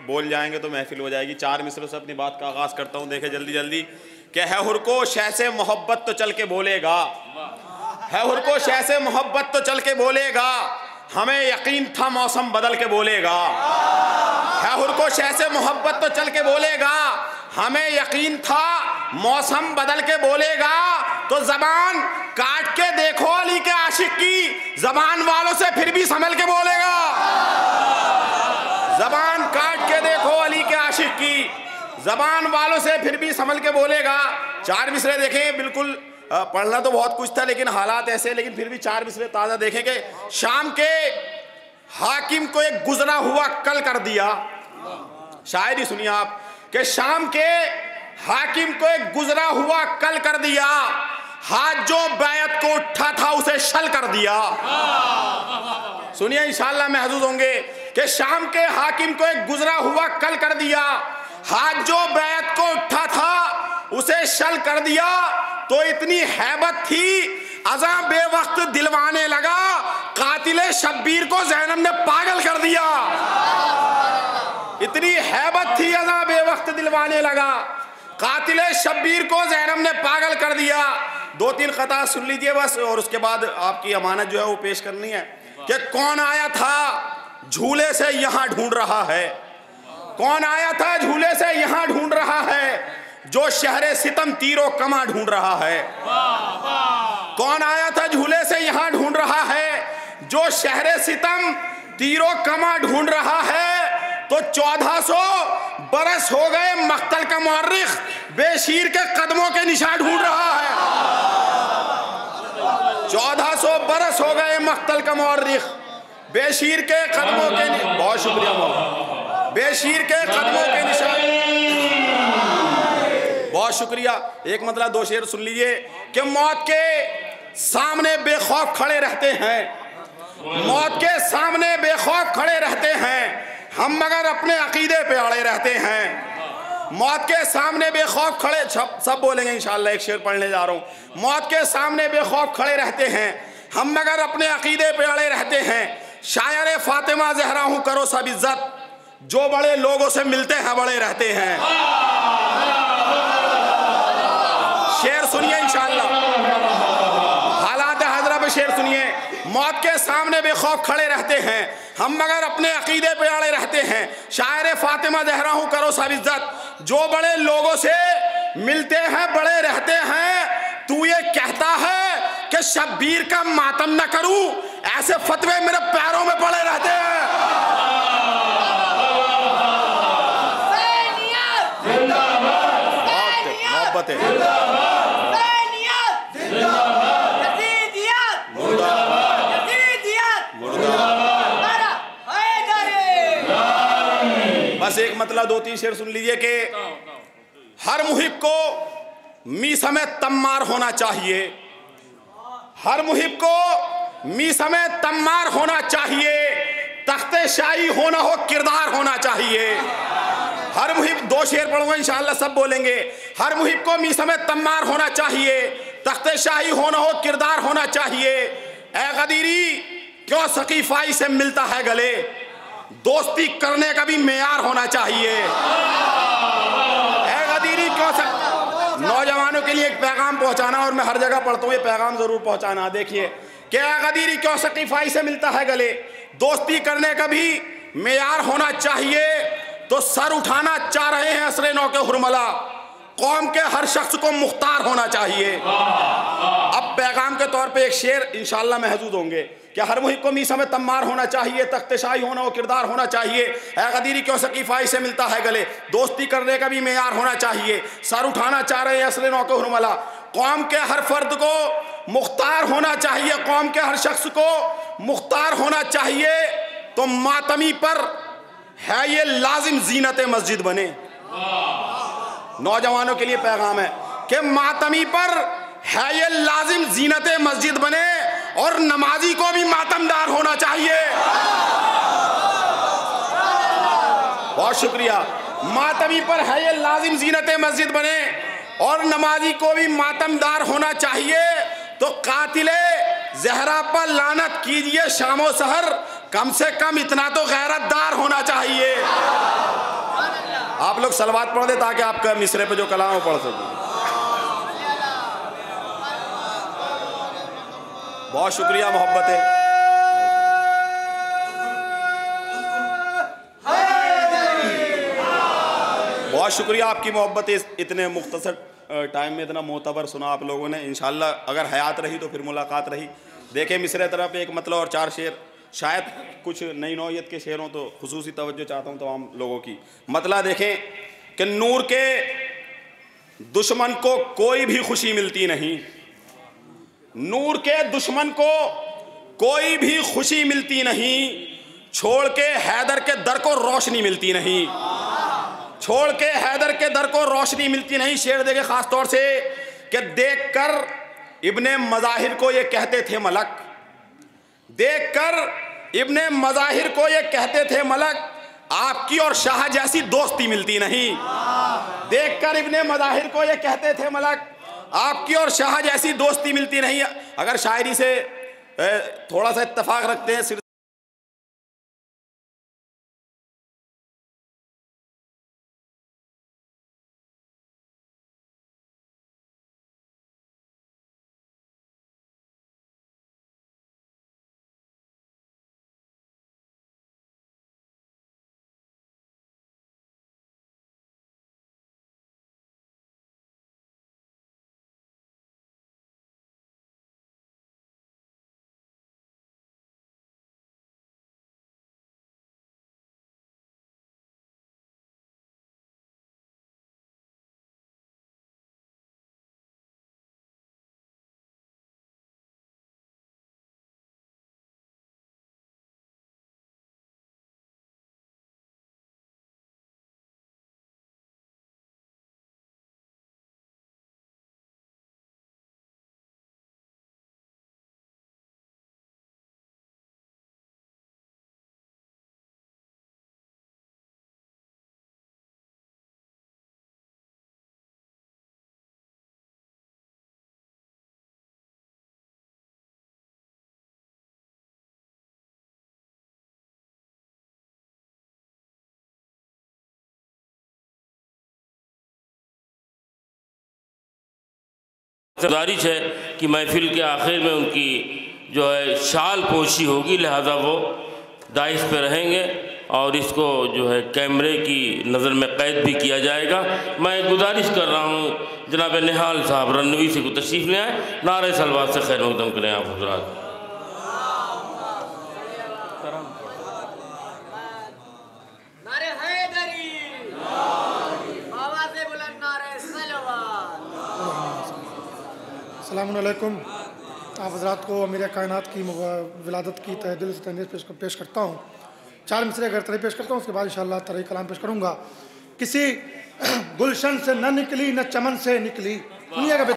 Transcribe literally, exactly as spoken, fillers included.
बोल जाएंगे तो महफिल हो जाएगी। चार मिसरों से अपनी बात का आगाज करता हूँ, देखे जल्दी जल्दी। कि है हुर को शह से मोहब्बत तो चल के बोलेगा, है हुर को शह से मोहब्बत तो चल के बोलेगा, हमें यकीन था मौसम बदल के बोलेगा। है हुर को शह से मोहब्बत तो चल के बोलेगा, हमें यकीन था मौसम बदल के बोलेगा। तो जबान काट के देखो अली के आशिक की, जबान वालों से फिर भी संभल के बोलेगा। जबान काट के देखो अली के आशिक की, जबान वालों से फिर भी संभल के बोलेगा। चार मिसरे देखें, बिल्कुल पढ़ना तो बहुत कुछ था लेकिन हालात ऐसे, लेकिन फिर भी चार मिसरे ताजा देखेंगे। शाम के हाकिम को एक गुजरा हुआ कल कर दिया। शायरी सुनिए आप कि शाम के हाकिम को एक गुजरा हुआ कल कर दिया, हाथ जो बैत को उठा था उसे शल कर दिया। सुनिए इंशाअल्लाह महजूज होंगे कि शाम के हाकिम को एक गुजरा हुआ कल कर दिया, हाथ जो बैत को उठा था उसे शल कर दिया। तो इतनी हैबत थी अज़ा बेवक्त दिलवाने लगा, कातिले शब्बीर को ज़ैनब ने पागल कर दिया। इतनी हैबत थी अज़ा बेवक्त दिलवाने लगा, कातिले शब्बीर को ज़ैनब ने पागल कर दिया। दो तीन कता सुन लीजिए बस, और उसके बाद आपकी अमानत जो है वो पेश करनी है। कि कौन आया था झूले से यहाँ ढूंढ रहा है, कौन आया था झूले से यहाँ ढूंढ रहा है, जो शहरे सितम तीरों कमा ढूंढ रहा है। कौन आया था झूले से यहाँ ढूंढ रहा है, जो शहरे सितम तीरों कमा ढूंढ रहा है। तो चौदह सौ बरस हो गए मख्तल का मुअर्रिख बेशीर के कदमों के निशान ढूंढ रहा है। चौदह सौ बरस हो गए मख्तल का मुअर्रिख बेशीर के कदमों के, बहुत शुक्रिया मौला, बेशीर के कदमों के निशान, बहुत शुक्रिया। एक मतलब दो शेर सुन लीजिए कि मौत के सामने बेखौफ खड़े रहते हैं, मौत के सामने बेखौफ खड़े रहते हैं हम, मगर अपने अकीदे पे अड़े रहते हैं। मौत के सामने बेखौफ खड़े, सब सब बोलेंगे इंशाअल्लाह, एक शेर पढ़ने जा रहा हूँ। मौत के सामने बेखौफ खड़े रहते हैं हम, मगर अपने अकीदे पे अड़े रहते हैं। शायर फातिमा ज़हरा हूँ करो सब इज्जत, जो बड़े लोगों से मिलते हैं बड़े रहते हैं। शेर सुनिए इंशाअल्लाह, हालात हज़रा पे शेर सुनिए। मौत के सामने बेखौफ खड़े रहते हैं हम, मगर अपने अकीदे पे अड़े रहते हैं। शायर फातिमा ज़हरा हूँ करो सब इज्जत, जो बड़े लोगों से मिलते हैं बड़े रहते हैं। तू ये कहता है कि शब्बीर का मातम न करूं, ऐसे फतवे मेरे पैरों में पड़े रहते हैं। मोहब्बत बस एक मतलब दो तीन शेर सुन लीजिए कि हर मुहिब को मीसा में तम्मार होना चाहिए, हर मुहिब को मीसा में तम्मार होना चाहिए, तख्ते शाही होना हो किरदार होना चाहिए। हर मुहिब, दो शेर पढ़ूंगा इंशाअल्लाह सब बोलेंगे। हर मुहिब को मीसा में तम्मार होना चाहिए, तख्ते शाही होना हो किरदार होना चाहिए। ए गदीरी क्यों सकीफाई से मिलता है गले, दोस्ती करने का भी मेयार होना चाहिए। ए गदीरी क्यों सक... नौजवानों के लिए एक पैगाम पहुंचाना, और मैं हर जगह पढ़ता हूँ ये पैगाम जरूर पहुंचाना। देखिए कि ए गदीरी क्यों सकीफाई से मिलता है गले, दोस्ती करने का भी मेयार होना चाहिए। तो सर उठाना चाह रहे हैं असरे नौ के हुरमला, कौम के हर शख्स को मुख्तार होना चाहिए। अब पैगाम के तौर पे एक शेर इंशाअल्लाह महजूद होंगे कि हर मुहिब को मीसा में तम्मार होना चाहिए, तख्तशाही होना हो किरदार होना चाहिए। ए गदीरी क्यों सकीफाई से मिलता है गले, दोस्ती करने का भी मेयार होना चाहिए। सर उठाना चाह रहे हैं असरे नौ के हुरमला, कौम के हर फर्द को मुख्तार होना चाहिए, कौम के हर शख्स को मुख्तार होना चाहिए। तो मातमी पर है ये लाजिम जीनत मस्जिद बने। नौजवानों के लिए पैगाम है कि मातमी पर है ये लाजिम जीनत मस्जिद बने, और नमाजी को भी मातमदार होना चाहिए। बहुत शुक्रिया। मातमी पर है ये लाजिम जीनत मस्जिद बने, और नमाजी को भी मातमदार होना चाहिए। तो कातिले ज़हरा पर लानत कीजिए शामो सहर, कम से कम इतना तो गैरतदार होना चाहिए। आप लोग सलवात पढ़ दे ताकि आपका मिसरे पे जो कलाम वो पढ़ सकें। बहुत शुक्रिया, मोहब्बत है। बहुत शुक्रिया आपकी मोहब्बत है, इतने मुख्तसर टाइम में इतना मोतबर सुना आप लोगों ने। इंशाल्लाह अगर हयात रही तो फिर मुलाकात रही। देखें मिसरे तरफ एक मतलब और चार शेर, शायद कुछ नई नौयत के शेरों तो खुसूसी तवज्जो चाहता हूँ तमाम लोगों की। मतलब देखें कि नूर के दुश्मन को कोई भी खुशी मिलती नहीं, नूर के दुश्मन को कोई भी खुशी मिलती नहीं, छोड़ के हैदर के दर को रोशनी मिलती नहीं, छोड़ के हैदर के दर को रोशनी मिलती नहीं। शेर देखे खास तौर से कि देखकर इब्ने मज़ाहिर को ये कहते थे मलक, देखकर इब्ने मज़ाहिर को ये कहते थे मलक, आपकी और शाह जैसी दोस्ती मिलती नहीं। देखकर इब्ने मज़ाहिर को ये कहते थे मलक, आपकी और शाह जैसी दोस्ती मिलती नहीं। अगर शायरी से थोड़ा सा इत्तेफाक रखते हैं, सिर्फ गुजारिश है कि महफिल के आखिर में उनकी जो है शाल पोशी होगी, लिहाजा वो दाइश पे रहेंगे और इसको जो है कैमरे की नज़र में कैद भी किया जाएगा। मैं गुजारिश कर रहा हूँ जनाब निहाल साहब रनवी से को तशरीफ़ ले आए, नारे सलवात से खैर मकदम करें आप हज़रात। अस्सलामुअलैकुम। आप हज़रात को अमीर कायनात की विलादत की तहे दिल से तहनीत पेश पेश करता हूँ। चार मिसरे अगर तरह पेश करता हूँ, उसके बाद इंशाअल्लाह तरह कलाम पेश करूँगा। किसी गुलशन से न निकली न चमन से निकली दुनिया का